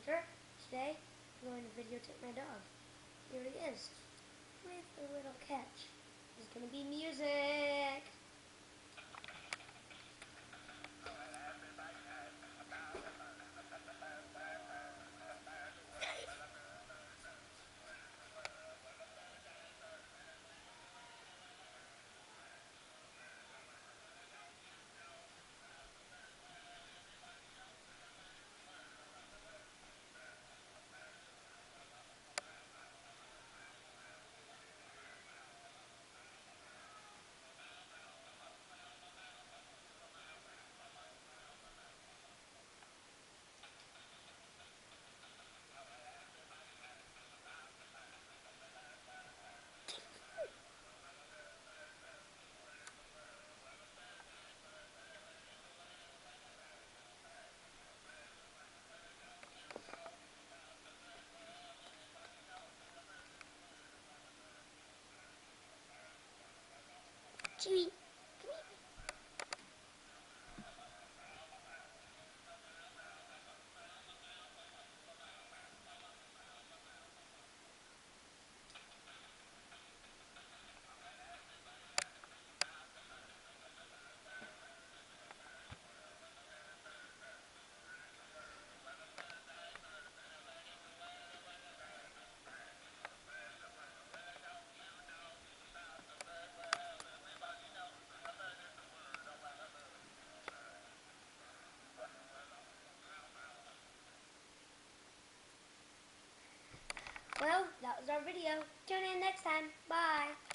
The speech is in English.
Hunter. Today, I'm going to videotape my dog. Here he is, with a little catch. There's going to be music. Jimmy, come here. Well, that was our video. Tune in next time. Bye.